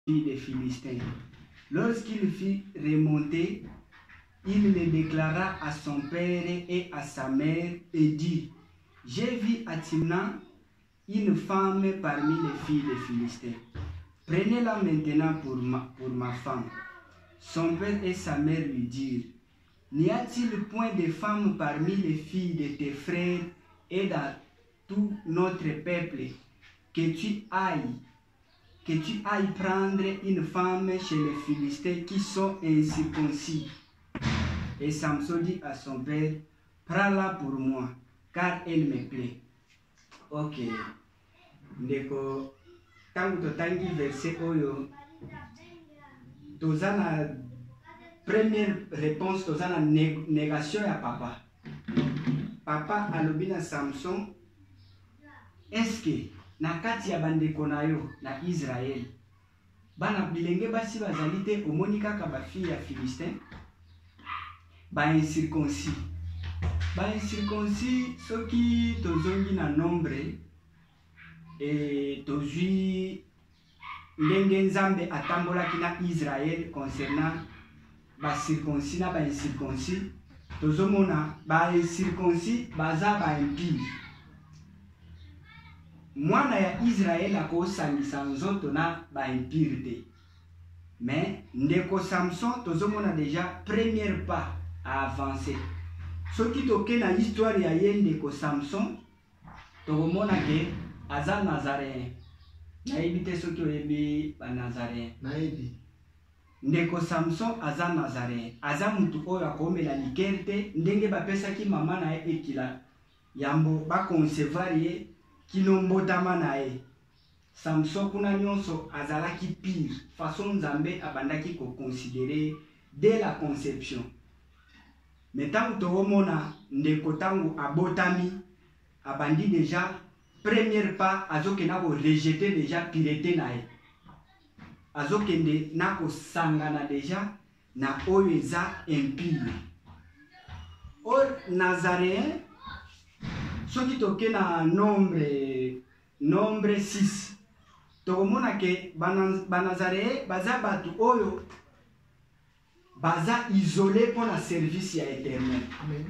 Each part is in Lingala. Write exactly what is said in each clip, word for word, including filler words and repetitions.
des Philistins. Lorsqu'il fit remonter, il le déclara à son père et à sa mère et dit: j'ai vu à Timna une femme parmi les filles des Philistins. Prenez-la maintenant pour ma, pour ma femme. Son père et sa mère lui dirent: n'y a-t-il point de femme parmi les filles de tes frères et dans tout notre peuple que tu ailles, que tu ailles prendre une femme chez les Philistins qui sont incirconcis? Et Samson dit à son père: prends-la pour moi, car elle me plaît. Ok. Ndeko, tangu totangi verset oyo, tozana première réponse, tozana négation ya papa. Papa alobina Samson, est-ce que na kati ya bandeko na yo na Israël bana bilenge basi bazali te omoni kaka ba fille ya Philistin ba incirconcis ba incirconcis soki tozongi na nombre et tozui ndenge Nzambe atambolaki na Israël concernant ba circoncis na ba incirconcis, tozomona ba incirconcis baza ba impie. Mwana ya Israël akosangisa nzoto na ba impie te. Mais ndeko Samson tozomona déjà première pas à avancer. Soki toke na histoire ya ye ndeko Samson, tozomona ke aza Nazaréen. Nayebi te soki oyebi ba Nazaréen. Nayebi. Ndeko Samson aza Nazaréen. Aza mutu oyo akomela liker te, ndenge bapesaki mama na ye ekila yambo ba concevoir ye kino mbotama na ye. Samson kuna nyonso azalaki pire, façon Nzambe abandaki ko considérer dès la conception. Mais tangu toomona ndeko tangu abotami abandi déjà première pas azokenda ko rejeter déjà pireté na ye. Azokende na ko sangana déjà na oyo eza impie. Or Nazaréen soki toke na nombre nombre six, tokomona ke banazaréen baza batu oyo baza isolé pour la service ya éternel. Amen.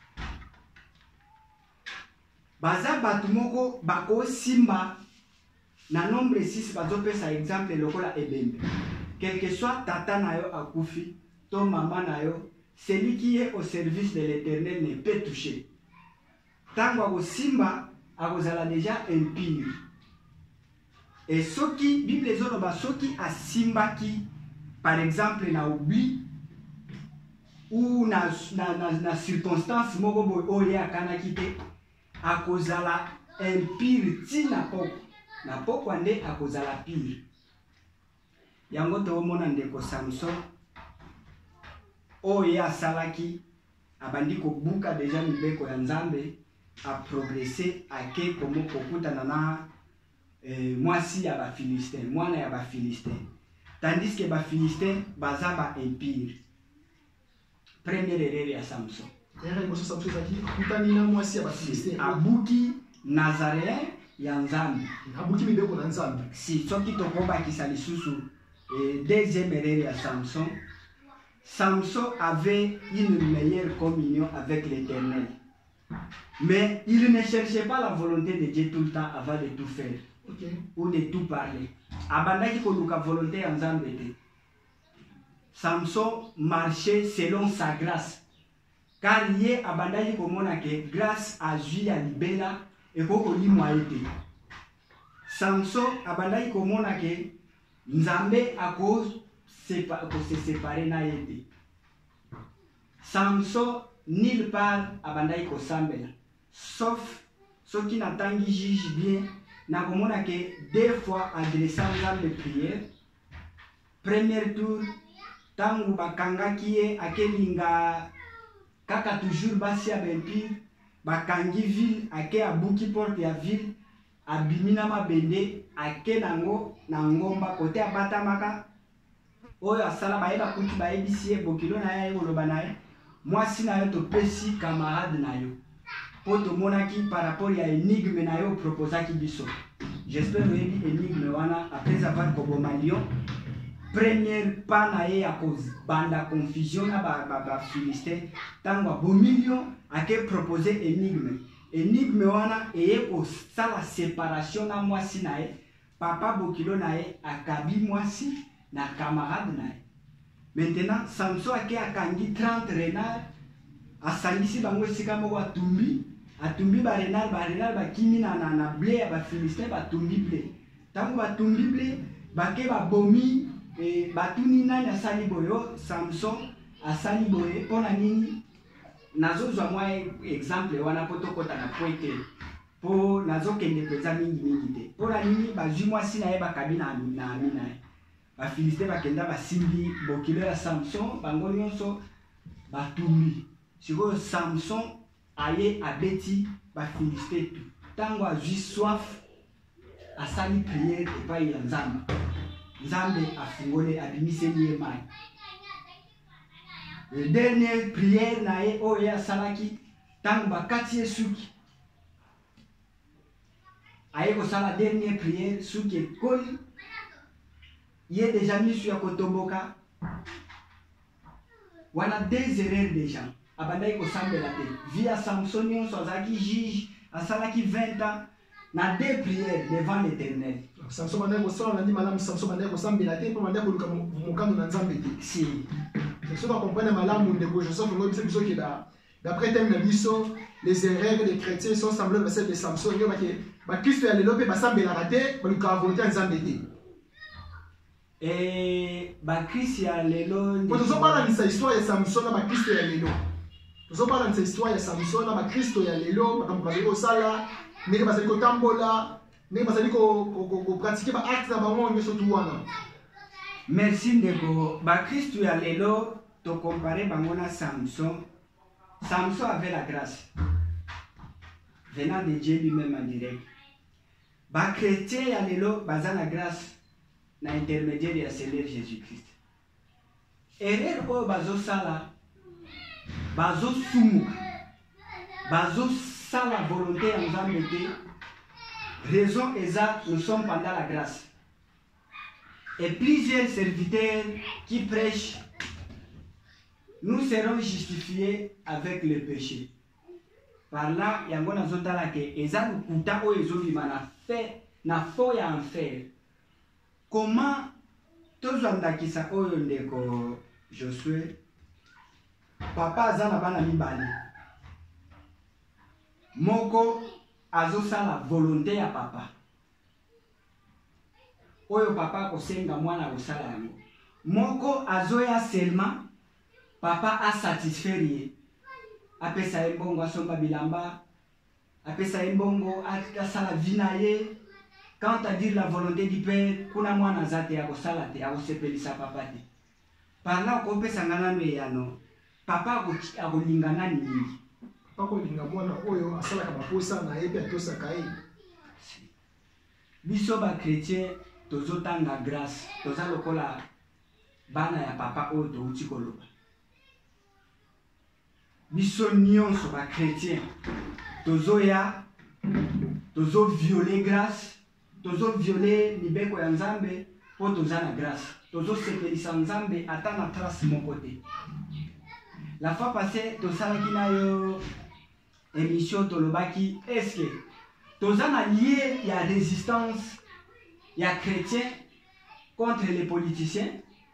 Baza batu moko bako simba na nombre six, bazo pesa exemple lokola ebembe. Quel que soit tata na yo akufi, to maman na yo, celui qui est au service de l'éternel ne peut toucher. Tango ako simba akozala déjà impire. Et soki Bible ezoloba soki asimbaki par exemple na oubli ou na na na, na circonstance moko boy oye akanaki te, akozala impire tina poko na poko ande akozala pire. Yango toomona ndeko Samson oye asalaki abandi kobuka déjà mibeko ya Nzambe a progressé à ke komo kokutana na eh, mwasi ya ba Philistin, mwana ya ba Philistin. Tandis que ba Philistin baza ba empire. Première erreur ya Samson. Erreur ya Samson zaki kutani na mwasi ya ba Philistin. Abuki Nazaréen ya Nzambe. Abuki mibeko na Nzambe. Si soki tokoba kisali susu eh, deuxième erreur ya Samson. Samson avait une meilleure communion avec l'Éternel. Mais il ne cherchait pas la volonté de Dieu tout le temps avant de tout faire. Okay. Ou de tout parler. Abandaki koluka volonté ya Nzambe te. Samson marchait selon sa grâce. Car ye abandaki komona ke grâce a jui ya libela ekoko limwa ete. Samson abandaki komona ke Nzambe ako sepa, ako se séparer na ete. Samson nulle part abandaki kosambela. Sauf ceux qui n'attendent juge bien, n'a komona que deux fois adressant Nzambe prière. Premier tour, tangu bakanga kiye akelinga kaka toujours basi ya bempire, bakangi ville ake abuki porte ya ville, abimina mabende ake nango na ngomba kote abatamaka. Oyo asala baeba kuti baebisi ye bokilo na ye koloba na ye. Mwasi na yo topesi camarade na yo. Poto monaki par rapport à énigme na yo proposaki biso. J'espère que énigme wana après avoir koboma lion première pas na ye ya kozbanda confusion na bafilistin ntango abomilio ake propose énigme énigme wana eye kosala séparation na mwasi na ye papa bokilo na ye akabi mwasi na camarade na ye. Maintenant Samson ake akangi trente renard asangisi bango esika moko atumbi atumbi ba renard ba renard bakimi na na, na blé ya bafilistin batumbi blé ntango batumbi blé bake babomi e batuni nani asali boyo Samson asali boye mpona nini nazozwa mwa exemple wana po tokota na pointe po nazokende mpenza mingi mingi te mpona nini bazwi mwasi na ye bakabi na ami na ye bafilistin bakenda basimbi bokilo ya Samson bango nyonso batumbi sikoyo Samson aye abeti bafilistin tu ntango azwi soif asali priere epai ya Nzambe Nzambe afungole abimiseli ye mai. Le dernier prière na ye oyo asalaki ntango bakati ye suki aye kosala dernier prière suki ekoli ye deja misu ya kotomboka wana deux erreurs deja abandaki kosambela te vi ya Samson nyonso azalaki juge asalaki vingt ans na deux prières devant l'Éternel. Samson bandaki kosala na ndi malamu Samson bandaki kosambela te mpo bandaki koluka mokano na Nzambe te. Si soki akomprendre malamu ndeko Joseph ngo biso biso ke d'après thème na biso les erreurs des chrétiens sont semblables à celles de Samson yo bake ba Kristo ya lelo pe basambelaka te baluka volonté ya Nzambe te. Et ba Kristo ya lelo po tozobala nisa histoire ya Samson na ba Kristo ya lelo tozobala nisa histoire ya Samson na ba Kristo ya lelo makambo bazali kosala ndenge bazali kotambola ndenge bazali kopratique ba acte na bango nyonso tu wana. Merci ndeko ba Kristo ya lelo to comparer bango na Samson. Samson avait la grâce venant de Dieu lui-même en direct. Ba chrétien ya lelo baza na grâce na intermédiaire ya Seigneur Jésus-Christ. Erreur oyo bazosala bazosumuka bazosala volonté ya Nzambe te. Raison eza nous sommes pendant la grâce. Et plusieurs serviteurs qui prêchent, nous serons justifiés avec le péché. Par là, il y a un zotala ke eza kuta o ezobima na fe na fo ya enfer. Comment tozwandakisa oyo ndeko Josué papa aza na bana mibali moko azosala volonté ya papa oyo papa kosenga mwana kosala yango moko azoya seulement papa a satisfaire ye apesa ye mbongo asomba bilamba apesa ye mbongo asala vina ye quant à dire la volonté du père kuna mwana zate ya kosala te akosepelisa papa te par là okopesa ngana meyano papa akolingana nini akolinga mwana oyo asalaka baposa na ye pe atosaka ye. Biso ba chrétien tozotanga grâce toza lokola bana ya papa oyo touti koloba. Biso nyonso ba chrétien tozoya tozo violer grâce tozo violer libeko ya Nzambe po toza na grâce tozo sepelisa Nzambe ata na trace moko te. La fois passée tosalaki na yo émission tolobaki est-ce que toza na lié ya résistance ya chrétien contre les politiciens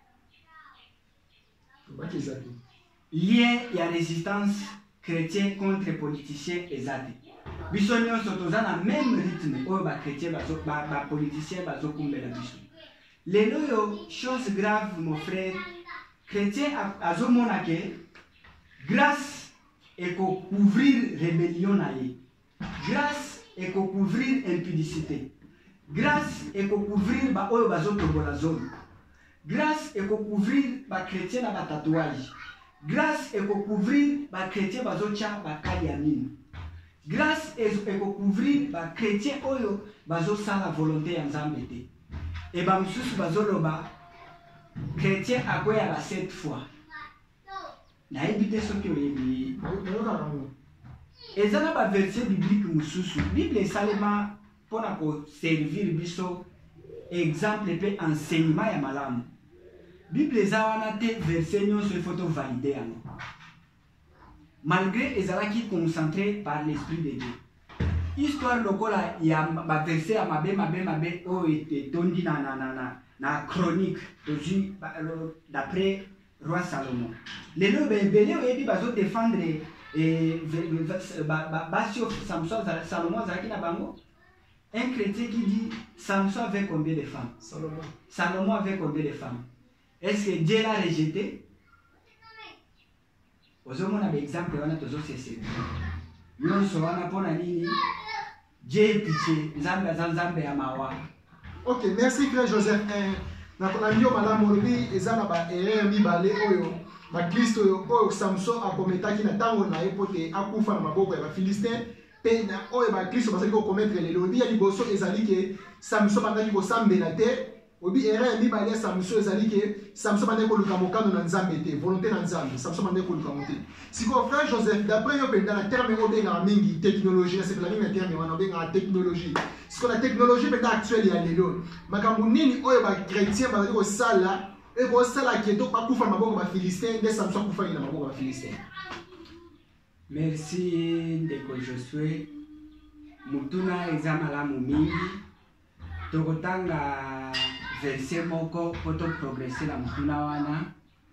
lié ya résistance chrétien contre politiciens ezate biso nyonso toza na même rythme oyo ba chrétien bazo ba, ba politicien bazokumbela biso lelo yo chose grave mon frère chrétien azomona ke grâce et couvrir rébellion na ye grâce et couvrir impudicité grâce et couvrir ba oyo bazotombola zone grâce et couvrir ba chrétien na ba tatouage grâce et couvrir ba chrétien bazotia ba kali ya mine grâce et couvrir ba chrétien oyo bazosala volonté ya Nzambe te et ba mususu bazoloba chrétien akoya la sept fois na ebite soki oyebi ezana ba verset biblique mususu bible esalema mpona koservir biso exemple pe enseignement ya malamu Bible eza wana te verset nyonso il faut to valider yango. Malgré ezalaki concentré par l'esprit de Dieu. Histoire lokola ya ba verset ya mabe mabe mabe o etondi na na na na na chronique d'après roi Salomon. Les lois belé oyebi bazo défendre et basio Samson Salomon zaki na bango. Un chrétien qui dit Samson avait combien de femmes? Salomon. Salomon avait combien de femmes? Est-ce que Dieu l'a rejeté? Ozomona ba exemple wana tozo sese. Nyonso wana pona nini? Dieu pitié, nzambe azanzambe ya mawa. Ok, merci frère Joseph. Na kona ndio malamu lobi ezana ba erreur mibale oyo ba Kristo oyo oyo Samson akometaki na tango na epote akufa na maboko ya ba Philistin pe na oyo ba Kristo basali ko commettre le lobi ya liboso ezali ke Samson bandaki ko sambela te. Obi erreur mibale ya Samson ezali ke Samson bandaki ko luka mokano na nzambe te, volonté na nzambe. Samson bandaki ko luka moté. Siko frère Joseph, d'après yo pe dans la terme obe na mingi technologie, c'est la même terme wana obe na technologie. Siko la technologie pe actuelle ya lelo. Makambo nini oyo ba chrétien bandaki ko sala et ko sala ke to pa kufa na maboko ba Philistin, de Samson kufa na maboko ba Philistin. Merci ndeko Josué. Mutuna eza malamu mingi. Tokotanga verset moko poto progresser la mutuna wana.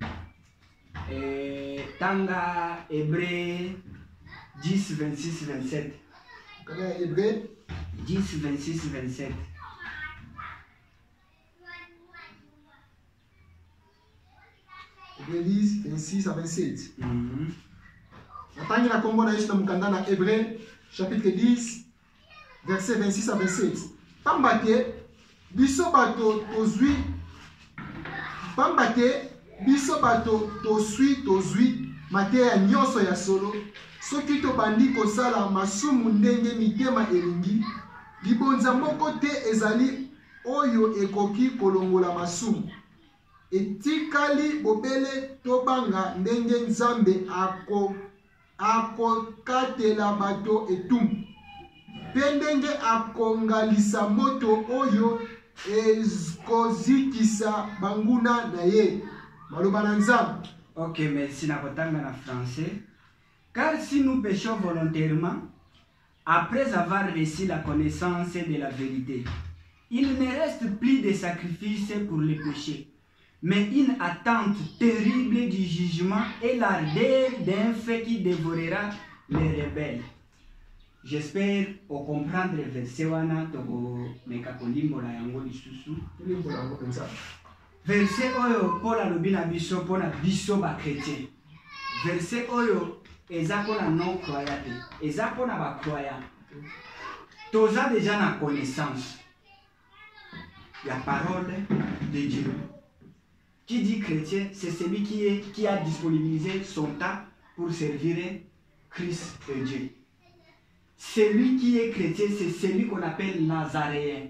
Eh, tanga Hébreu dix, vingt-six, vingt-sept. Hébreu dix, vingt-six, vingt-sept. Hébreu dix, vingt-six à vingt-sept. Mm-hmm. Natangi na kombo na Yesu na mukanda na Hébreu chapitre dix verset vingt-six à vingt-sept. Pambate biso bato tozwi Pambate biso bato toswi tozwi mateya nyonso ya solo soki tobandi kosala masumu ndenge mitema elingi libonza moko te ezali oyo ekoki kolongola masumu etikali bobele tobanga ndenge nzambe ako akokatela bato etumbu pe ndenge akongalisa moto oyo ekozikisa banguna na ye. Ok, merci. Nakotanga na français. Car si nous péchons volontairement, après avoir reçu la connaissance de la vérité, il ne reste plus de sacrifice pour les péchés, mais une attente terrible du jugement et l'ardeur d'un feu qui dévorera les rebelles. J'espère au comprendre le verset wana toko meka kolimbola yango lisusu. Verset oyo Paul alobi na biso pona biso ba chrétien. Verset oyo eza pona non croyant te, eza pona ba croyant. Toza déjà na connaissance la parole de Dieu. Qui dit chrétien, c'est celui qui est qui a disponibilisé son temps pour servir Christ et Dieu. Celui qui est chrétien, c'est celui qu'on appelle Nazaréen.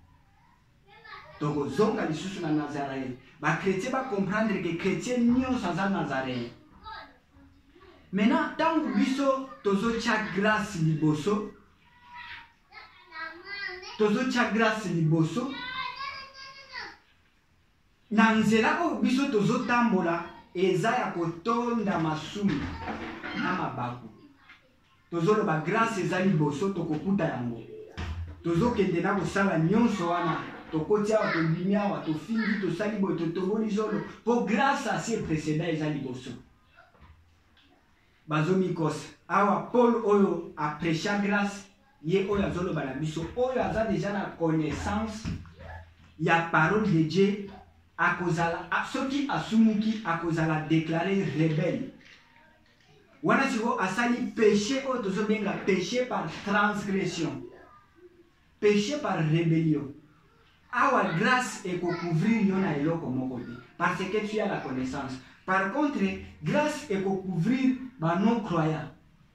Donc, zonga lisusu na Nazaréen. Ba chrétien va comprendre que chrétien nyon sans Nazaréen. Maintenant, tant que biso tozo cha grâce liboso, tozo cha grâce liboso, na nzela ko biso tozo tambola eza ya kotonda masumu na mabaku. Tozolo ba grâce ezali boso tokokuta yango. Tozo kende na kosala nyonso wana tokotia wa tobimia wa tofingi tosali boye totoboli zolo po grâce à ces précédents ezali boso. Bazomi kos awa Paul oyo a prêché grâce ye oyo azolo bana biso oyo aza déjà na connaissance ya parole de Dieu akozala soki asumuki akozala déclaré rebelle. Wana siko asali péché o tozo benga péché par transgression, péché par rébellion. Awa grâce et ko couvrir yona eloko moko te parce que tu as la connaissance. Par contre, grâce et ko couvrir ba non croyants.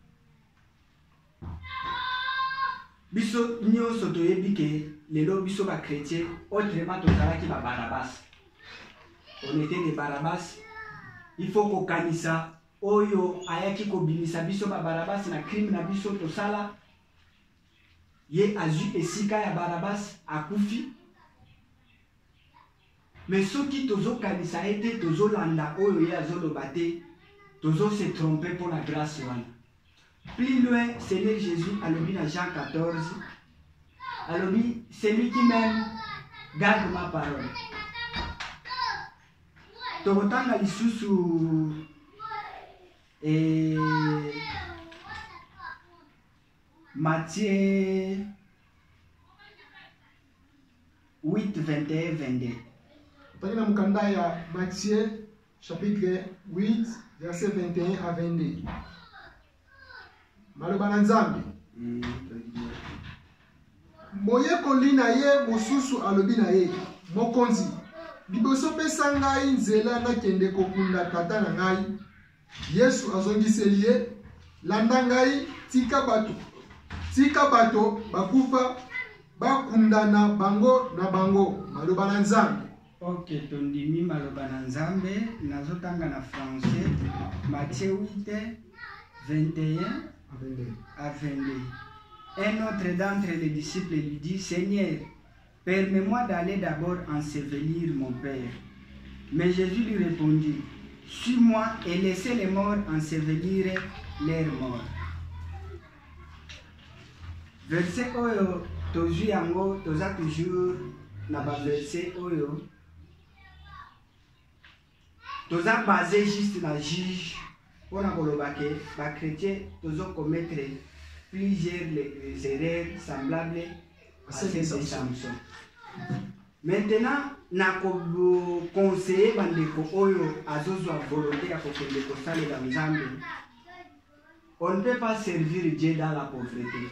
Biso nyonso toyebi ke lelo biso ba chrétien autrement tozalaki ba Barabas. On était des Barabas. Il faut ko kanisa oyo ayaki kobimisa biso ba Barabas na crime na biso tosala ye azu esika ya Barabas akufi Mais ceux qui tozo kanisa ete tozo landa oyo ye azoloba te, tozo se tromper pour la grâce wana. Plus loin, Seigneur Jésus alobi na Jean quatorze, alobi celui qui m'aime garde ma parole. Tokotanga lisusu et Matthieu huit, vingt et un, vingt-deux. Tokina mukanda ya Matthieu chapitre huit verset vingt et un à vingt-deux. Maloba na Nzambe. Moyekoli na ye mosusu alobi na ye mokonzi liboso pesa ngai nzela nakende kokunda tata na ngai. Yesu azongiseli ye landa ngai tika bato tika bato bakufa bakundana bango na bango. Maloba na Nzambe. Ok, tondimi maloba na Nzambe nazotanga na français Matthieu huit, vingt et un à vingt-deux. Un autre d'entre les disciples lui dit, Seigneur, permets-moi d'aller d'abord ensevelir mon père. Mais Jésus lui répondit, suis-moi et laissez les morts ensevelir leurs morts. Verset oyo tozu yango toza toujours na ba verset oyo toza basé juste na juge pour koloba ke ba chrétien tozo commettre plusieurs les erreurs semblables à celles de Samson. Maintenant, na ko conseiller bandeko oyo azozwa volonté ya kokende kosalela Nzambe. On ne peut pas servir Dieu dans la pauvreté.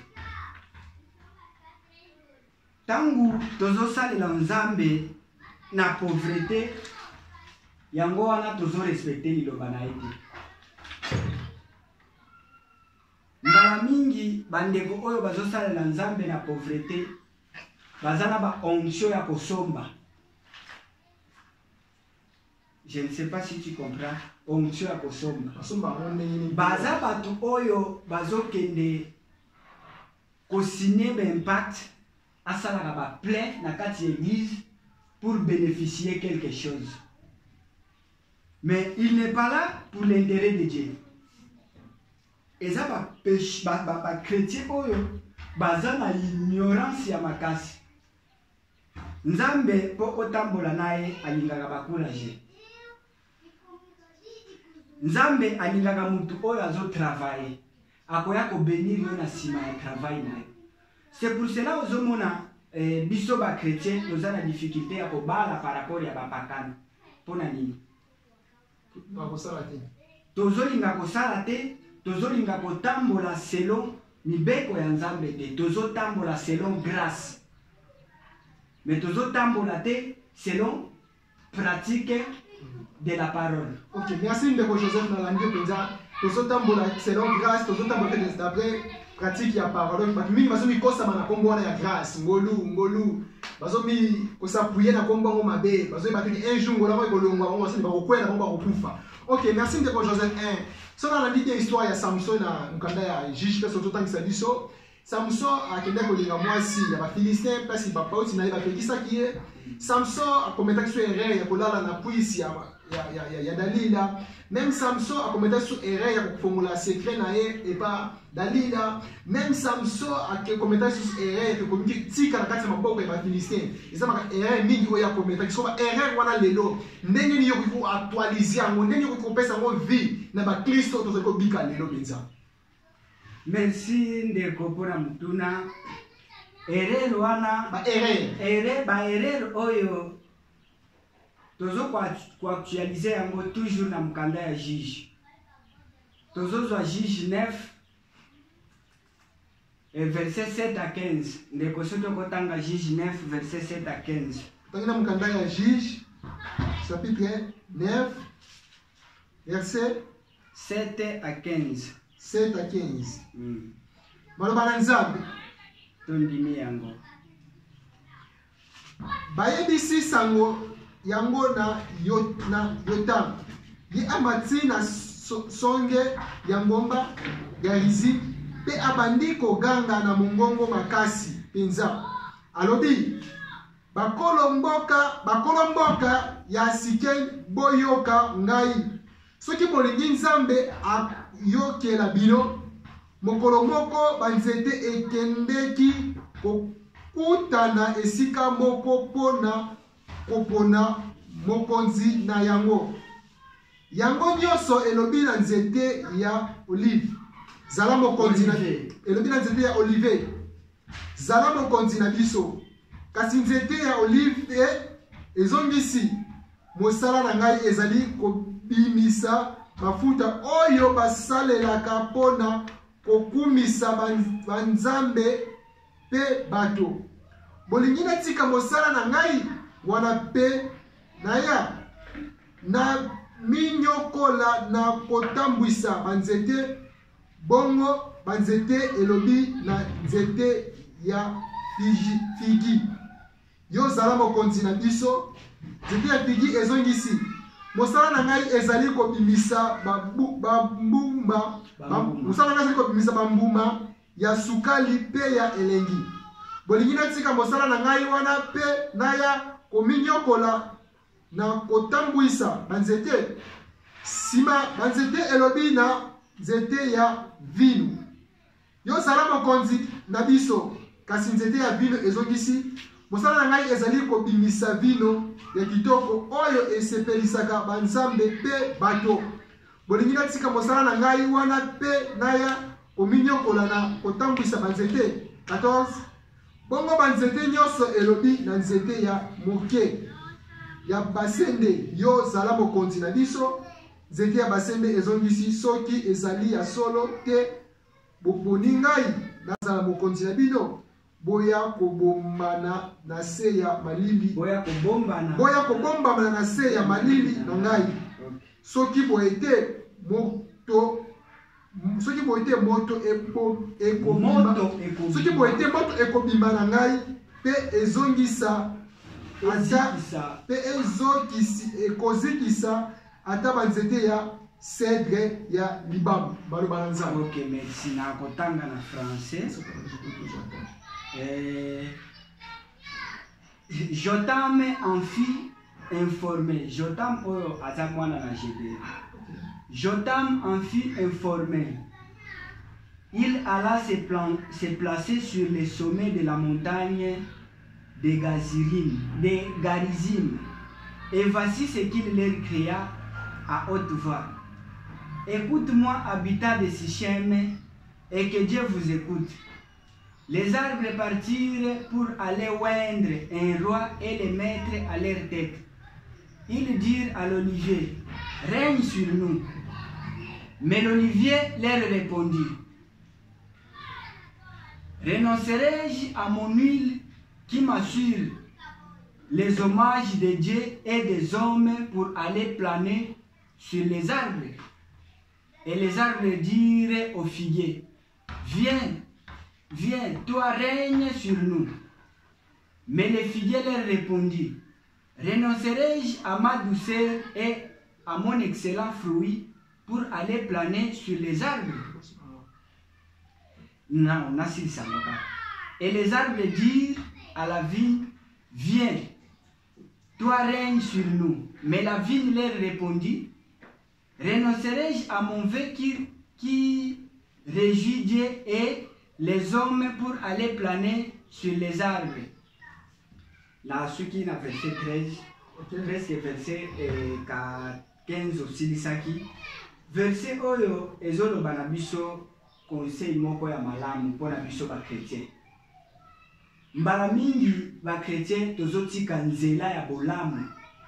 Tangu tozo salela Nzambe na pauvreté, yango wana tozo respecter liloba na ete. Mbala mingi bandeko oyo bazosalela Nzambe na pauvreté bazana ba onction ya kosomba. Je ne sais pas si tu comprends. Onction ya kosomba. Baza batu oyo bazokende kosine ba impact asalaka ba plein na kati église pour bénéficier quelque chose. Mais il n'est pas là pour l'intérêt de Dieu. Et ça va péché ba ba chrétien oyo baza na ignorance ya makasi. Nzambe po otambola naye alingaka bakulaje. Nzambe alingaka mutu oyo azo travailler. Akoya ko bénir yo na sima ya travail naye. C'est pour cela ozomona eh, biso ba chrétien toza na difficulté ya kobala par rapport ya bapakana. Pona nini? Bakosala te. Tozolinga kosala te, tozolinga kotambola selon mibeko ya Nzambe te, tozotambola selon grâce. Mais tozotambola te selon pratique de la parole. Ok, merci Ndeko Joseph Nalandi Penza. Tozotambola selon grâce, tozotambola d'après pratique ya parole. Parce que mingi bazo mi kosa mana kombo wana ya grâce, ngolu ngolu. Bazo mi kosapuye na kombo ngo mabe, bazo batiki un jour ngola ko longwa ngo sani ba kokwela ngo ba kokufa. Ok, merci Ndeko Joseph un. Sona na ndike histoire ya Samson na mkanda ya Juge peso totangisa biso. Samson akenda kolinga mwasi ya bafilistin pasi bapauti na ye bapekisaki ye. Samson akometaki so erreur ya kolala na puisi ya, ya, ya, ya, ya Dalila. Même Samson akometaki so erreur ya kofongola secret na ye epa Dalila. Même Samson akometaki so erreur ya kokomiki tika na kati ya maboko ya bafilistin. Eza maka erreur mingi oyo akometaki so ba erreur wana lelo. Ndenge ni yoko ko actualiser yango, ndenge yoko ko pesa ngo vie na ba Kristo tozali ko bika lelo benza. Merci Ndeko pona mutuna. Erreur wana ba erreur erreur ba erreur oyo tozo kwa actualiser yango toujours na mkanda ya Juge. Tozo zwa Juge neuf et verset sept à quinze. Ndeko soto kotanga Juge neuf verset sept à quinze. Tangina mkanda ya Juge chapitre neuf verset sept à quinze. sept à quinze. Mm. Maloba na Nzambe. Tondimi yango. Bayebisi sango yango na yot na Yotam. Ye amati na so, songe ya ngomba ya Rizi pe abandi koganga na mongongo makasi penza. Alobi bakolomboka bakolomboka ya sike boyoka ngai soki bolingi nzambe ayokela bino mokolo moko banzete ekendeki kokutana esika moko mpona kopona mokonzi na yango yango nyonso elobi na nzete ya olive zala mokonzi na elobi na nzete ya olive zala mokonzi na biso kasi nzete ya olive ezongisi mosala na ngai ezali kobimisa mafuta oyo basalelaka mpona kokumisa banzambe pe bato bolingi natika mosala na ngai wana pe naya na minyokola na kotambwisa banzete bongo banzete elobi na nzete ya figi, figi. Yo zala mokonzi na biso nzete ya figi ezongisi mosala na ngai ezali kobimisa bambuma mosala na ngai ezali kobimisa bambuma ya sukali pe ya elengi bolingi natika mosala na ngai wana pe naya kominyokola na kotambwisa banzete sima banzete elobi na nzete ya vino yo zala mokonzi na biso kasi nzete ya vino ezongisi mosala na ngai ezali kobimisa vino ya kitoko oyo esepelisaka banzambe pe bato bolingi natika mosala na ngai wana pe naya kominyokola na kotambwisa banzete quatorze bongo banzete nyonso elobi na nzete ya moke ya basende yo zala mokonzi na biso nzete ya basende ezongisi soki ezali ya solo te boponi ngai nazala mokonzi na bino boya kobombana na se ya malili boya kobombana boya kobombana na se ya malili na ngai soki boete moto soki boete moto epo ekobima soki boete moto ekobima na ngai pe ezongisa ata pe ezokisi ekozikisa ata banzete ya cèdre ya libamu baloba na nzambe. Ok, merci. Na kotanga na français. Eh, Jotam en fit informé. Jotam oyo aza mwana na Gédéon. Jotam en fit informé. Il alla se, plan, se placer sur les sommets de la montagne de Gazirim, de Garizim. Et voici ce qu'il leur cria à haute voix. Écoute-moi, habitat de Sichem, et que Dieu vous écoute. Les arbres partirent pour aller oindre un roi et le mettre à leur tête. Ils dirent à l'olivier, règne sur nous. Mais l'olivier leur répondit, renoncerai-je à mon huile qui m'assure les hommages de Dieu et des hommes pour aller planer sur les arbres? Et les arbres dirent au figuier, viens, viens, toi règne sur nous. Mais le figuier leur répondit, renoncerai-je à ma douceur et à mon excellent fruit pour aller planer sur les arbres? Non, on a si ça. Et les arbres dirent à la vigne, viens, toi règne sur nous. Mais la vigne leur répondit, renoncerai-je à mon vœu qui, qui réjouit Dieu et les hommes pour aller planer sur les arbres? Là, ce qui est dans verset treize, presque verset quinze aussi, lisaki. Verset oyo, ezolo banabiso conseil moko ya malamu pona biso ba chrétien. Mbala mingi ba chrétien tozotika nzela ya bolamu.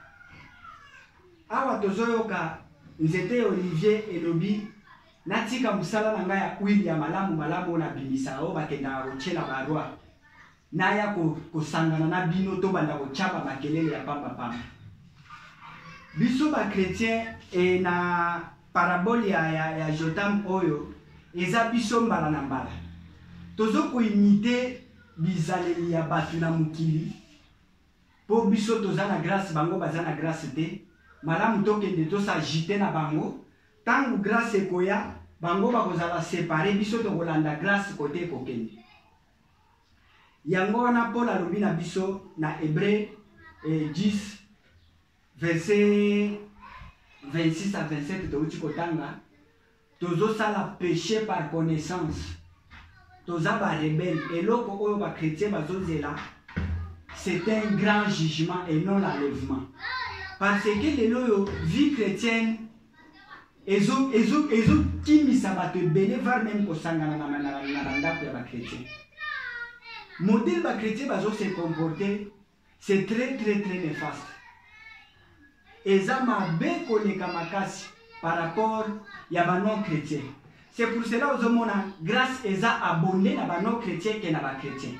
Awa tozoyoka nzete Olivier elobi natika musala na ngai ya kwili ya malamu malamu na bimisa o bakenda kochela barwa. Naya ko kosangana na bino to banda kochapa makelele ya pamba pamba. Biso ba chrétien e na parabole ya, ya, ya Jotam oyo eza biso mbala na mbala. Tozo ko imiter bizaleli ya batu na mukili. Po biso toza na grâce bango baza na grâce te. Malamu tokende tosa jite na bango. Tangu grâce ekoya bango bakozala séparer biso tokolanda grâce kote kokende. yango wana Paul alobi na biso na Hébreu eh, dix verset vingt-six à vingt-sept touti kotanga tozo sala péché par connaissance toza ba rebelle eloko oyo ba chrétien bazozela c'est un grand jugement et non l'enlèvement parce que lelo vie chrétienne ezo ezo ezo kimisa bato ebele var même kosangana na na ndako ya ba chrétien modèle ba chrétien bazo se comporter c'est très très très néfaste eza mabe koleka makasi par rapport ya ba non chrétien. C'est pour cela que nous avons grâce eza abonné na ba non chrétien que na ba chrétien.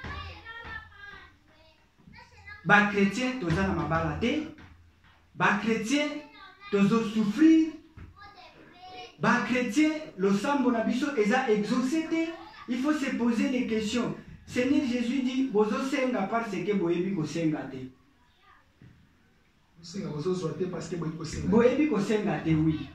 Ba chrétien toza na mabala te, ba chrétien tozo souffrir, ba chrétien le sambo na biso eza exaucé te. Il faut se poser des questions. Seigneur Jésus dit bozo senga parce que boyebi ko senga te. Senga bozo soite parce que boyebi ko senga. Boyebi ko senga te oui.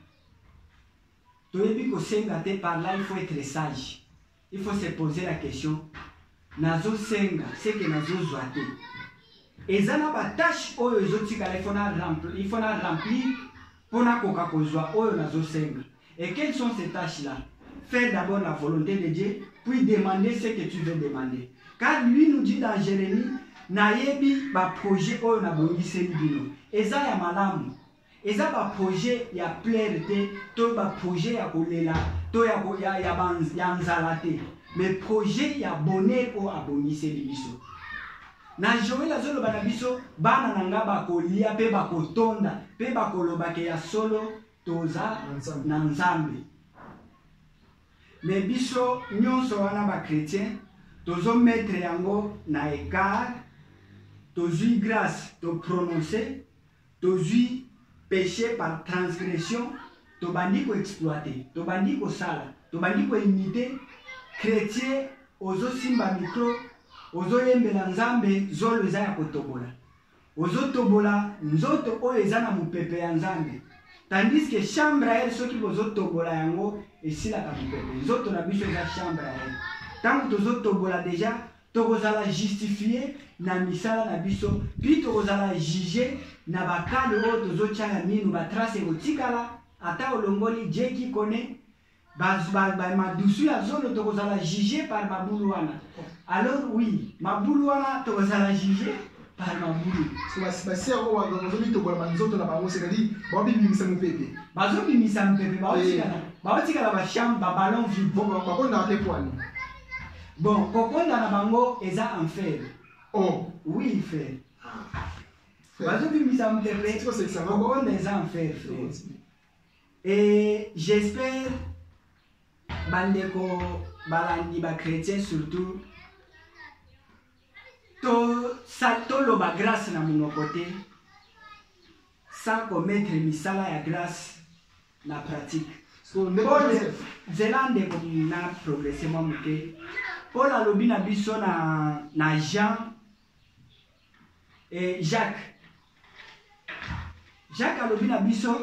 Toyebi ko senga te par là il faut être sage. Il faut se poser la question. Nazo senga, c'est que nazo zoate. Ezana ba tâche oyo ezotika il faut na remplir, il faut na remplir pour na koka kozwa oyo nazo senga. Et quelles sont ces tâches là? Faire d'abord la volonté de Dieu, puis demander ce que tu veux demander. Car lui nous dit dans Jérémie, nayebi ba projet oyo na bongisi bino. Eza ya malamu. Eza ba projet ya plaire te, to ba projet ya kolela, to ya ya ya banz ya nzalate. Mais projet ya bonheur o abongisi biso. Na Joël azolo bana biso bana nanga ba kolia pe ba kotonda, pe ba koloba ke ya solo toza na nzambe. Mais biso nyonso wana ba chrétien tozo mettre yango na écart, tozui grâce to prononcer, tozui péché par transgression, to bandi ko exploiter, to bandi ko sala, to bandi ko imiter chrétien ozo simba micro, ozo yembela nzambe zolo eza ya kotobola. Ozo tobola nzoto oyo eza na mupepe ya nzambe. Tandis que chambre elle soki bozo tobola yango esila ka mupepe. Nzoto na biso eza chambre elle. Tant que tozo tobola déjà tokozala justifier na misala na biso, puis tokozala juger na bakale oyo tozotyanga minu batrace ekotikala ata olongoli Dieu qui connaît madusu ya zolo tokozala juger par mabulu wana. Alors oui, mabulu wana tokozala juger par mabulu. So basi yako wa bazobi tobola manzoto na bango c'est-à-dire babi bimisa mupepe. Bazobi bimisa mupepe baotikala. Baotikala ba chambre ba ballon vide. Bon ba konda te poani. Bon, kokonda na bango eza enfer. Oh, oui frère. Bazobi bimisa mupepe. Kokonda eza enfer frère. Et j'espère bandeko balandi ba chrétien surtout to salto lo ba grâce na mon côté sans commettre misala ya grâce na pratique. So Paul zelande ko na progresser mo muke. Paul alobi na biso na na Jean et Jacques. Jacques alobi na biso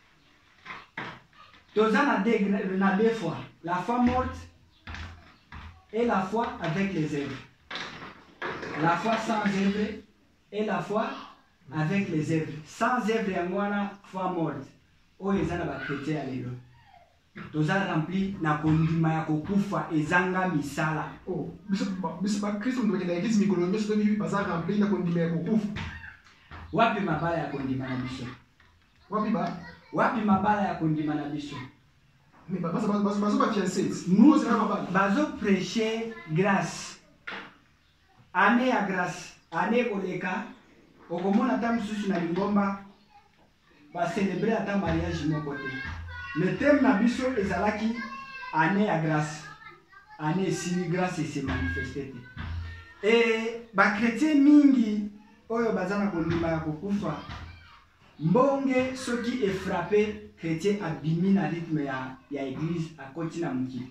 toza na deux na deux fois, la foi morte et la foi avec les œuvres. La foi sans œuvre et la foi avec les œuvres. Sans œuvre yangwana foi morte. Oyo ezana ba chrétien lelo. Toza rempli na kondima ya kokufa ezanga misala. Oh, biso biso ba Kristo ndo kenda église mikolo nyoso to bibi baza rempli na kondima ya kokufa. Wapi mabala ya kondima na biso? Wapi ba? Wapi mabala ya kondima na biso? Mais bazo bazo bazo ba fiancé. Nous bazo prêcher grâce. Année à grâce, année koleka, okomona ta mususu na lingomba ba célébrer ata mariage moko te. Le thème na biso ezalaki année à grâce. Année si grâce se manifester te. Et ba chrétien mingi oyo bazana kondima ya kokufa. Mbonge soki est frappé chrétien abimi na rythme ya ya église a continue muki.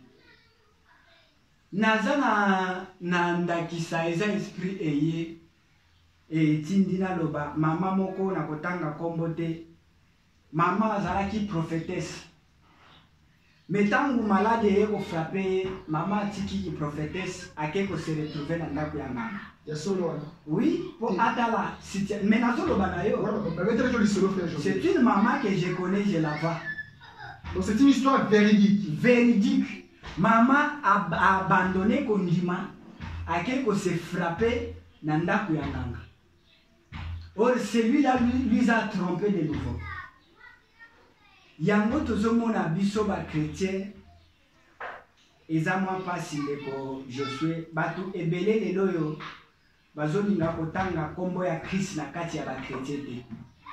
Nazana na ndakisa eza esprit eye e tindina loba mama moko na kotanga kombo te mama azalaki prophétesse Mais tant que malade est frappé, maman tiki qui prophétesse a quelque se retrouver dans la kuyanga. Ya solo wana. Oui, pour atala situation. Mais na solo banayo. C'est une maman que je connais, je la vois. Donc c'est une histoire véridique. Véridique. Maman a, a abandonné Kondima à quelque se frappé dans la kuyanga. Or celui-là lui, lui a trompé de nouveau. Yango tozomona biso ba chrétien eza mwa pasi ndeko Josué batu ebele lelo yo bazolinga kotanga kombo ya Christ na kati ya ba chrétien te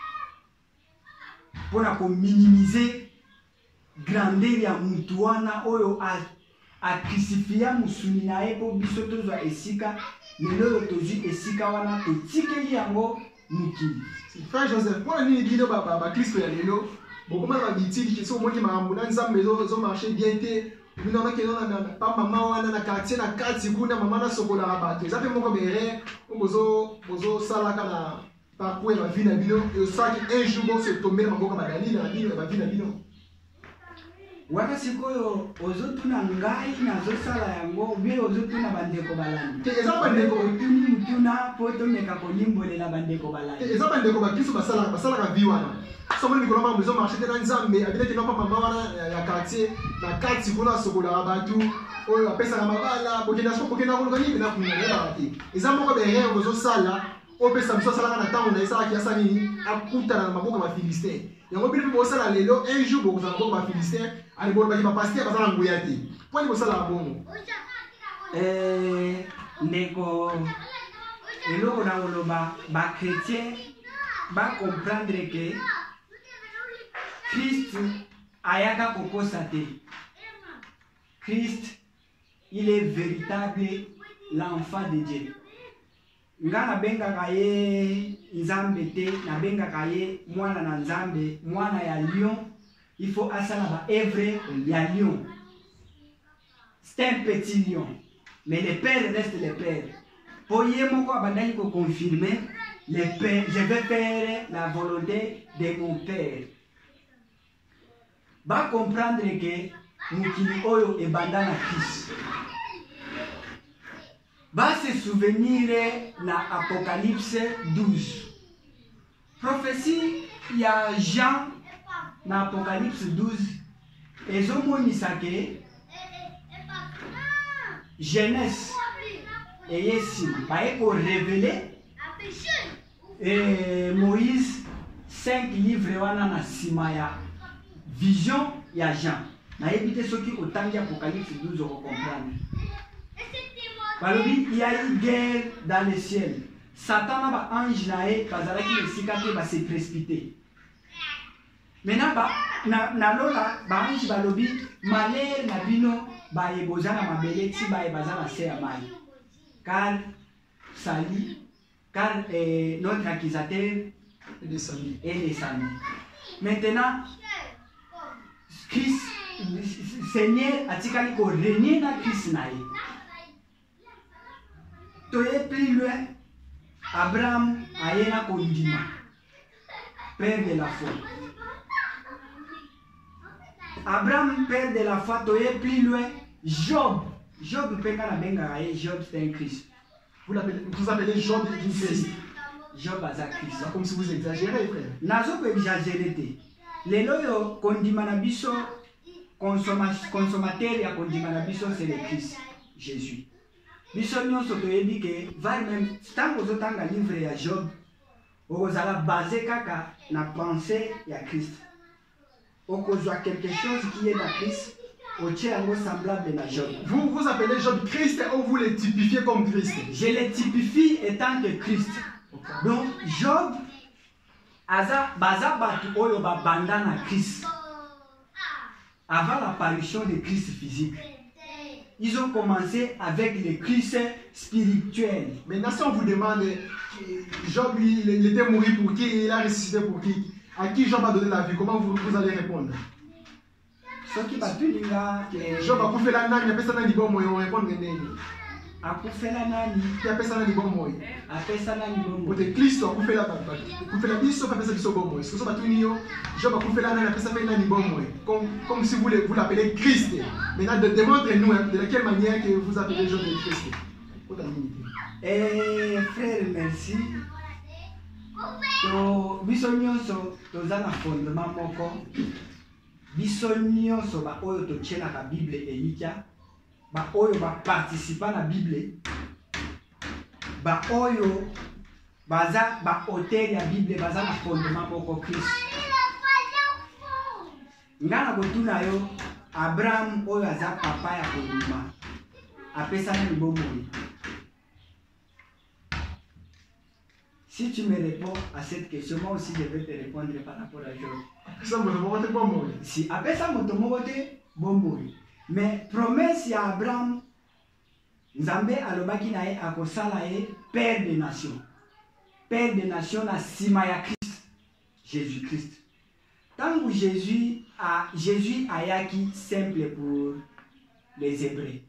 pona ko minimiser grandeur ya mutu wana oyo a, a crucifia musuni na ye po biso tozwa esika lelo yo tozwi esika wana totikeli yango mukili. Frère Joseph, pour nini bino ba ba Kristo ya lelo beaucoup de habitudes qui sont moi qui m'a amené dans maison ils ont marché bien té mais non que non pas maman wana na quartier na quartier kuna maman na sokola rabato ça fait mon béré bozo bozo sala kana parcours la vie na bino et ça qui un jour bon se tomber na boka badali na bino la vie na bino waka sikoyo ozotuna ngai na zosala yango bi ozotuna bandeko balani te eza bandeko tuni mutuna poto meka kolimbolela bandeko balani eza bandeko bakiso basala basala ka vie wana somo ni koloma mbezo marché dans nzambe abile te papa mama wana ya quartier na kati kuna sokola batu oyo apesa na mabala bokenda so bokenda ko ngani na kunyela ati eza moko bere ozo sala opesa mso sala na tango na isa kiasa nini akuta na maboka ba Philistin yango bile bo sala lelo un jour bo za maboka ba Philistin ali bo ba ki ba pasteur ba sala nguya te poni bo sala bongo eh ndeko eloko na oloba ba chrétien ba comprendre que Christ ayaka kokosa te. Christ, il est véritable l'enfant de Dieu. Nga na benga kaye nzambe te, na benga kaye mwana na nzambe, mwana ya lion, il faut asala ba œuvre ya lion. C'est un petit lion, mais le père reste le père. Pour yemoko abandani ko confirmer, le père, je vais faire la volonté de mon père. Va comprendre que mukili oyo ebanda na Christ. Va se souvenir na Apocalypse douze. Prophétie ya Jean na Apocalypse douze ezomonisa ke Genèse eyesi baye ko révéler et Moïse cinq livres wana na sima ya vision ya Jean. Na éviter ceux qui autant d'Apocalypse douze au comprendre. Balobi, il y a une guerre dans le ciel. Satan ba ange nae bazala ki esika ba se précipiter. Maintenant ba na na lola ba ange balobi malheur na bino ba ebozana mabele ti ba ebazana se ya mai. Car Sali car eh, notre accusateur est descendu. Est descendu. Maintenant Christ, Seigneur atikali ko régner na Christ nae. Toye plus loin, Abraham ayena kondima, père de la foi. Abraham, père de la foi, toye plus loin, Job. Job penga na benga aye, Job c'est un Christ. Vous l'appelez, vous appelez Job d'une Christ. Job a Christ. Comme si vous exagérez, frère. Nazo ko exagérer te. Lelo yo kondima na biso consommateur ya kondima na biso c'est le Christ, Jésus. Biso nyonso toyebi ke vai même tango zotanga livre ya Job okozala basé kaka na pensée ya Christ. Okozwa quelque chose qui est dans Christ otie yango semblable na Job. Vous vous appelez Job Christ ou vous le typifiez comme Christ? Je le typifie étant que Christ. Okay. Donc Job aza baza batu oyo babanda na Christ avant l'apparition de Christ physique. Ils ont commencé avec le Christ spirituel. Maintenant, si on vous demande, Job, il, il était mort pour qui? Il a ressuscité pour qui? À qui Job a donné la vie? Comment vous, vous allez répondre? Ce qui va tout dire, Job a fait la nage, il a fait ça dans le bon moyen, on répond. akufela nani pe apesa nani bomoi apesa nani bomoi pote Kristo akufela akufela biso pe apesa biso bomoi so batuni yo Job akufela nani apesa pe nani bomoi comme comme si vous le, vous l'appelez Christ. Maintenant de, démontrez-nous hein, de laquelle manière que vous appelez Job de Christ. Eh frère merci to biso nyonso toza na fondement moko biso nyonso ba oyo totielaka Bible elikya ba oyo ba participa na Bible ba oyo baza ba auteur ya Bible baza na fondement moko Christ. Ngana botuna yo Abraham oyo aza papa ya kolima apesa na libomoi. Si tu me réponds à cette question, moi aussi je vais te répondre par rapport à Job. Si après ça, mon bomboui. Mais promesse ya Abraham, Nzambe alobaki nae akosala ye père des nations. Père des nations na sima ya Christ, Jésus-Christ. Tant que Jésus a Jésus ayaki simple pour les Hébreux.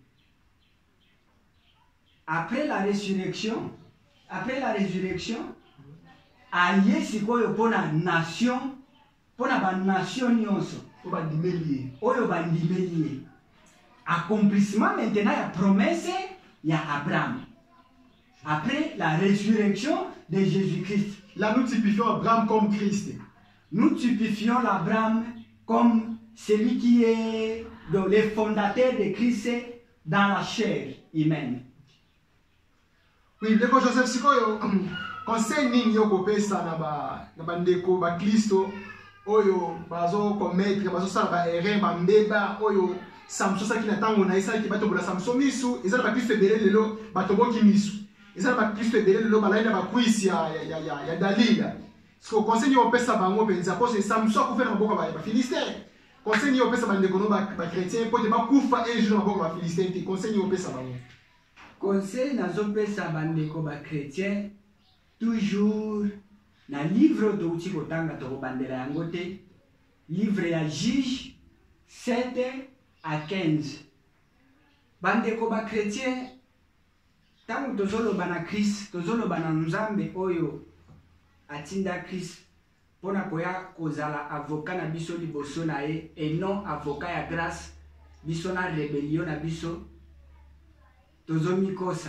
Après la résurrection, après la résurrection, allié sikoyo pona nation, pona ba nation nyonso, oba dimelié, oyo ba dimelié. Accomplissement maintenant la promesse ya Abraham. Après la résurrection de Jésus-Christ. Là nous typifions Abraham comme Christ. Nous typifions l'Abraham comme celui qui est donc, le fondateur de Christ dans la chair humaine. Oui, ndeko Joseph sikoyo conseil nini yo kopesa na ba na bandeko ba Kristo oyo bazo commettre bazo sala ba erreur ba mbeba oyo Samson saki na tango na isaki bato bola Samson misu ezala ba Kristo ebele lelo bato boki misu ezala ba Kristo ebele lelo balaina ba kwisi ya ya ya ya Dalila. Siko conseil yo pesa bango penza parce que Samson ko fela mboka ba Philistins. Conseil yo pesa bandeko no ba ba chrétien pour te ba kufa un jour mboka ba Philistins. Conseil yo pesa bango. Conseil nazo pesa bandeko ba chrétien toujours na livre de uti kotanga to bandela yango te livre ya Juge sept à quinze. Bandeko ba chrétien tango tozolo bana Christ tozolo bana Nzambe oyo atinda Christ pona koya kozala avocat na biso liboso na ye et non avocat ya grâce biso na rébellion na biso tozomi kosa.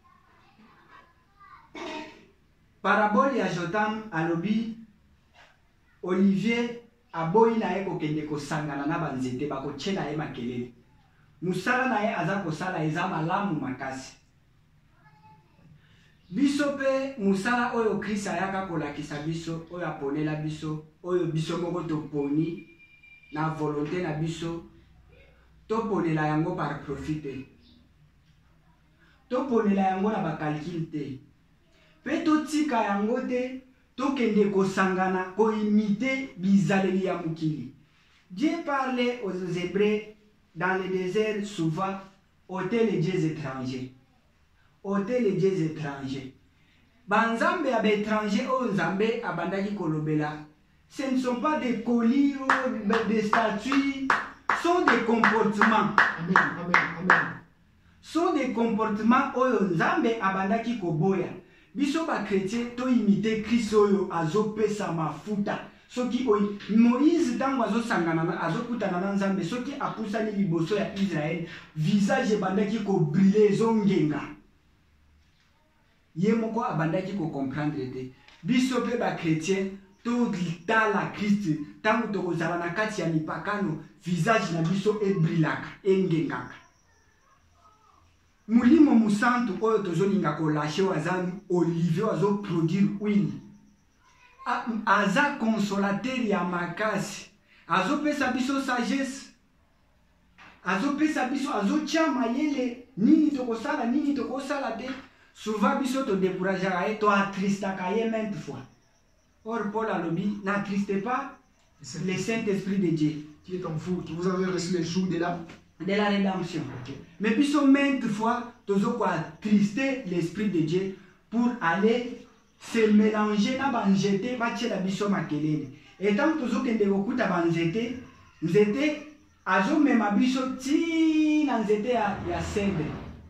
Parabole ya Jotam alobi Olivier aboyi na ye kokende kosangana na banzete bakotye na ye makelele. Musala na ye aza kosala eza malamu makasi. Biso pe musala oyo Christ ayaka kolakisa biso oyo aponela biso oyo biso moko toponi na volonté na biso toponela yango par profite. Toponela yango na bakalkile te. Pe totika yango te tokende kosangana koimite bizaleli ya mukili. Dieu parlait aux Hébreux dans le désert souvent ôter les dieux étrangers. Ôter les dieux étrangers. Banzambe ya étrangers o nzambe abandaki kolobela. Ce ne sont pas des colis ou des statues, sont des comportements. Amen, amen, amen. Sont des comportements oyo nzambe abandaki koboya. Biso ba chrétien to imiter Christ oyo azopesa mafuta. Soki oyi Moïse tango azosangana na azokutana na nzambe soki apusani liboso ya Israël visage bandaki ko briller zongenga. Ye moko abandaki ko comprendre te. Biso pe ba chrétien to tala Christ tango to kozala na kati ya mipakano visage na biso e brillaka engengaka. Mulimo musantu oyo tozolinga kolashe wazani Olivier azo produire huile. Aza consolateur ya makasi. Azo pesa biso sagesse. Azo pesa biso azo chama yele nini tokosala nini tokosala te. Souvent biso to décourager et to attristaka ye maintes fois. Or Paul alobi n'attristez pas le Saint-Esprit de Dieu qui est en vous, qui vous avez reçu les jours de la de la rédemption. Okay. Mais puis maintes fois, tozo quoi trister l'esprit de Dieu pour aller se mélanger na banjete batie la biso makelele. Et tant tozo kende kokuta banjete, nzete azo mema biso ti na nzete ya ya cèdre,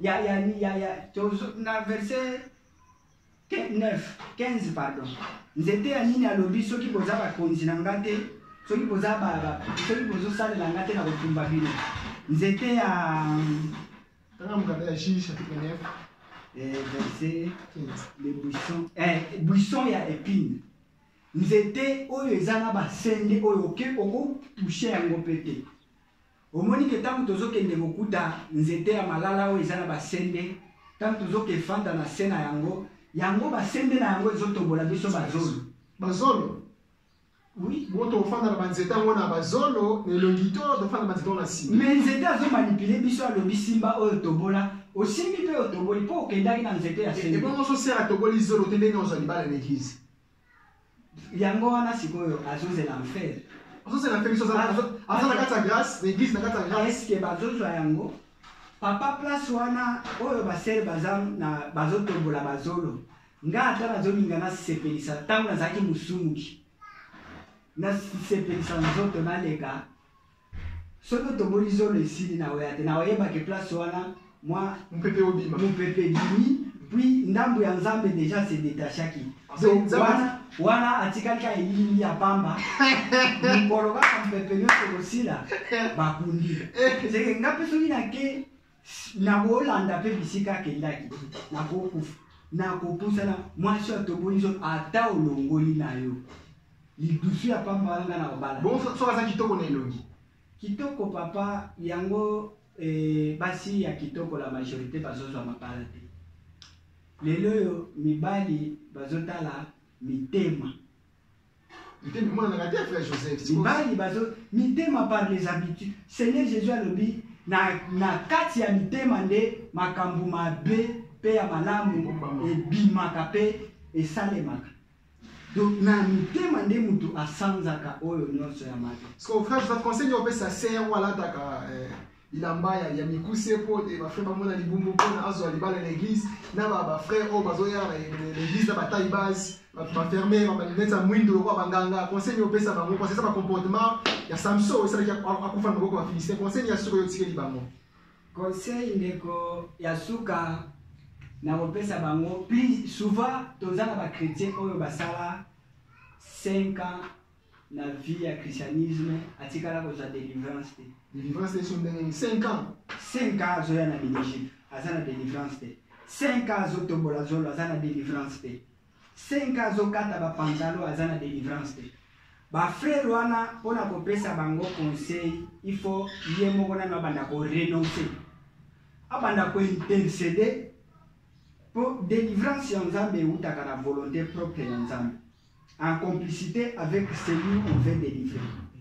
Il y a, il y a, il y a, il y a, dans verset neuf, quinze, pardon. Nous étions à Nini à l'obis, ceux qui posaient la condition d'angate, ceux qui posaient la ceux qui posaient ça de l'angate dans le Tumbabino. Nous étions à. Quand on regarde la Juge, chapitre neuf, verset les buissons. Eh, buissons et épines. Nous étions où les anabas sendés, où on touchait un gros pété. Au moment que tant que nous avons beaucoup nous étions à Malala où les anabas sendés, tant que nous avons fait dans la scène à Yango. Yango ba sende na yango ezotombola biso bazolo. Bazolo. Oui, moto ofanda na banzeta ngona bazolo ne longito do fanda banzeta na simba. Mais nzete azo manipuler biso alobi simba oyo tobola, osimbi pe otoboli po okendaki na nzete ya sende. Et bon so sera toboli zolo tende nyozo libala l'église. Yango wana sikoyo azozela enfer. Azozela enfer biso azo azo na kata grâce, l'église na kata grâce. Est-ce que bazozwa yango? Papa place wana oyo basere bazam na bazotombola bazolo nga ata nazolinga nasepelisa ntango nazalaki mosumuki nasepelisa nzoto naleka soki otomboli zolo esili naoya te naoyebake place wana mwa mopepe obima mopepe bimi puis ndambo ya nzambe deja se detachaki donc wana wana atikali ka elili ya pamba mokolo kaka mopepe nyonso kosila bakundi seke nga mpe soki nake nakolanda mpe bisika akendaki nakokufa nakopusana mwasi atoboli nzoto ata olongoli na yo lidusu ya pamba wana nga na kobala bon soki aza kitoko na elongi kitoko papa yango eh, basi ya kitoko la majorité bazozwa mapala te lelo oyo mibali bazotala mitema mibali bazo mitema par les habitudes. Seigneur Jésus alobi na na kati ya mitema nde makambo mabe pe ya malamu ebimaka pe esalemaka. Donc na mitema nde mutu asanzaka oyo nyonso ya mabe. Parce que frère, je te conseille de sa sœur wala taka ilamba ya ya mikuse po de ba frère bamona libumbu po na azo libala l'église na ba ba frère o bazoya na l'église na bataille base ba fermer ba neta mwindo kwa banganga conseil de pesa bango parce que ça ba comportement ya Samson ça ya akufa ngoko ba Philistin conseil ya suko yo tikeli bango conseil ndeko ya suka na kopesa bango plus souvent tozana ba chrétien oyo basala cinq ans na vie ya christianisme atikala ko za délivrance te délivrance te sur cinq ans cinq ans zo ya na ministère azana délivrance te cinq ans zo tombola zolo azana délivrance te cinq ans zo kata ba pantalon azana délivrance te ba frère wana pona kopesa bango conseil il faut yemo kona na banda ko renoncer abanda ko intercéder pour délivrance ya nzambe utaka na volonté propre ya nzambe en complicité avec celui qu'on veut délivrer.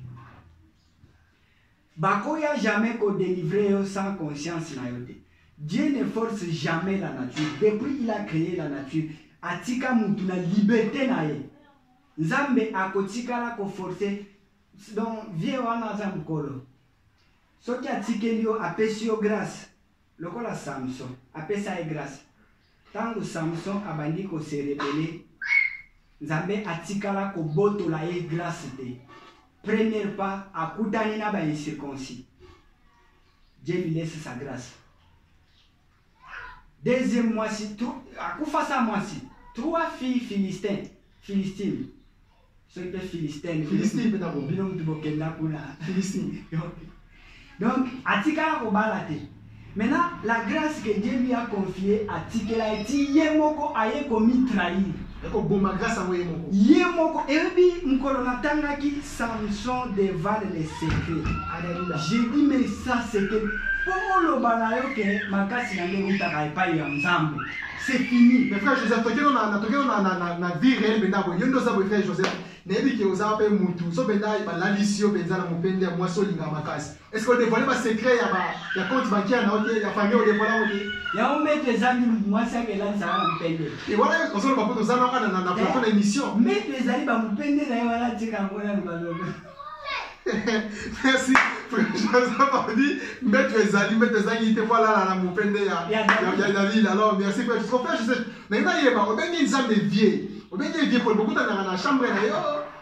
Bakoya jamais qu'on délivre sans conscience na yote. Dieu ne force jamais la nature. Depuis il a créé la nature, atika mutu na liberté na ye. Nzambe akotika la ko forcer donc vie wana za mukolo. Soki atikeli yo apesi yo grâce. Lokola Samson apesa ye grâce. Tango Samson abandi ko se rebeller Nzambe atikala ko boto la ye grâce te. Premier pas, akutani na ba incirconcis. Dieu lui laisse sa grâce. Deuxième mois-ci, akufa sa mois-ci, trois filles philistines, philistines. Ceux qui sont philistines, philistines d'abord. Binom tu bokenda kuna. Philistines. Donc, atikala ko balate. Maintenant, la grâce que Dieu lui a confiée à Tikela et Yemoko aye commis trahir. Yemoko ebi mkolona tangaki Samson devant les secrets. J'ai dit mais ça c'est que pour le banayo que makasi na ngi utaka epai ya nzambe. C'est fini. Mais frère Joseph, toke on a toke on a na na vie réelle benda bo yondo sa bo frère Joseph. Nebi ke oza pe mutu so benda ba ladisio benza na mupende mwa so linga makasi. Est-ce qu'on dévoile pas secret ya ba ya compte bancaire na oke ya famille o dévoile oke. Ya omete zami mwa sa ke lanza na mupende. Et voilà on se pas pour ça na na na plateau d'émission. Mais les ali ba mupende na wala tika ngona ngalo. Merci. Joseph a dit mettre les ali mettre les ali te voilà la mupende ya ya David. Alors merci frère Joseph. Frère Joseph, mais na yeba o bengi nzambe vie. O bengi vie pour beaucoup na na chambre na yo.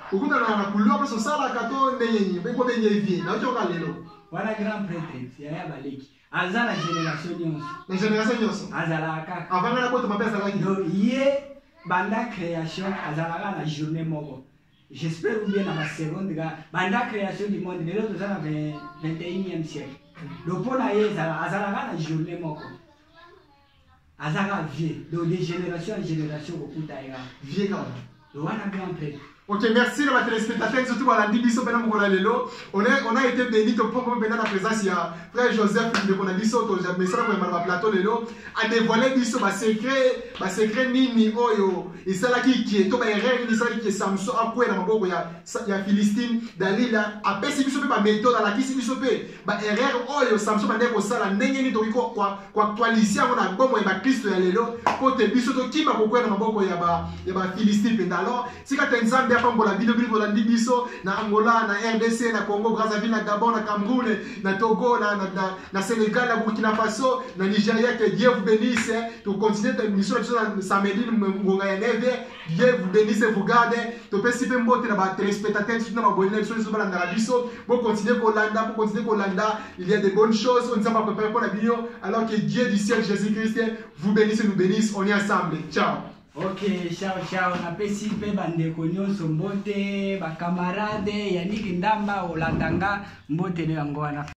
ukuta na nakulo pa sosala kato ndenyenyi beko benye vie na ocho kalelo wana grand prêtre ya ya baleki azala génération nyonso na génération nyonso azala kaka avanga na boto mapesa kaki do ye banda création azala na journée moko j'espère bien na ma seconde ga banda création du monde lelo tozana vingt et unième siècle do pona ye azala azala na journée moko azala vie do de génération en génération okuta ya vie kama do wana grand prêtre. Ok, merci les téléspectateurs, surtout pour la division pendant mon lelo. On a on a été béni pour pour pendant la présence il y a frère Joseph de Konadiso to jamais ça pour ma plateau lelo a dévoilé biso ba secret ba secret nini oyo isala ki qui est to ba erreur ni sala ki Samson a quoi na maboko ya ya Philistine Dalila a pesi biso pe ba méthode la kisi biso pe ba erreur oyo Samson ba ndeko sala ndenge ni to ko kwa kwa actualiser on bomo ya Kristo ya lelo ko te biso to kima ko kwa na maboko ya ba ya ba Philistine pe alors si ka tenzambe pour la vidéo pour la diviso na Angola na R D C na Congo Brazzaville na Gabon na Cameroun na Togo na na, na, na Sénégal na Burkina Faso na Nigeria que Dieu vous bénisse tu continuez ta mission na samedi ngonga ya neve Dieu vous bénisse vous garde to pesipe mbote na ba téléspectateurs surtout na bonne sur sur balanda biso pour continuer ko landa pour continuer ko landa il y a de bonnes choses on ne va pas préparer pour la vidéo alors que Dieu du ciel Jésus-Christ vous bénisse nous bénisse on est ensemble ciao. Ok, ciao ciao, napesi pe bandeko nyonso mbote, ba camarade, Yannick Ndamba, Olandanga, mbote ne yango wana.